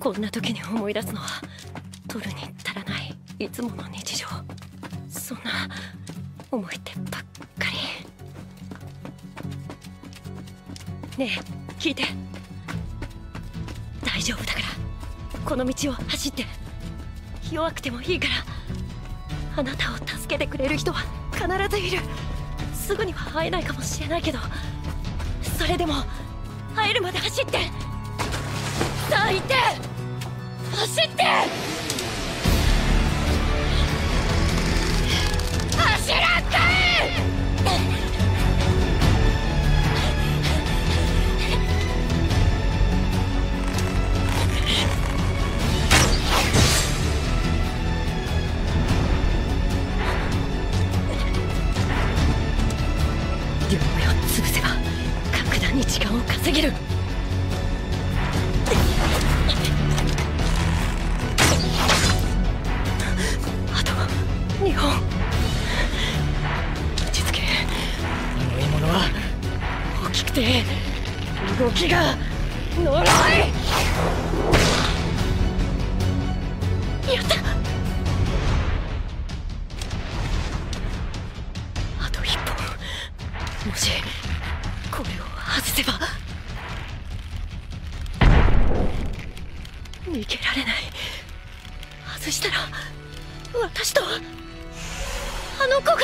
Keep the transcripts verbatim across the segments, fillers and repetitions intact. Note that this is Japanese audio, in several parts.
こんな時に思い出すのは取るに足らないいつもの日常。そんな思い出ばっかり。ねえ聞いて、大丈夫だからこの道を走って。弱くてもいいからあなたを助けてくれる人は必ずいる。すぐには会えないかもしれないけど、それでも会えるまで走って。さあ行って、走って、走らんかい。両目を潰せば格段に時間を稼げる。あとにほん。落ち着け。あの獲物は大きくて動きが呪い。やった。あと一本。もしこれを外せば逃げられない。外したら私とあの子が。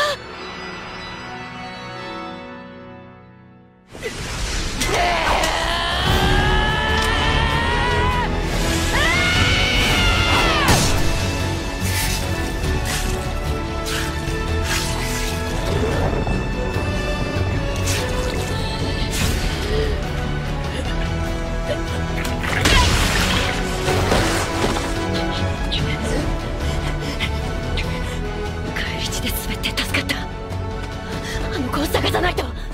帰り地で滑って助かった。あの子を探さないと。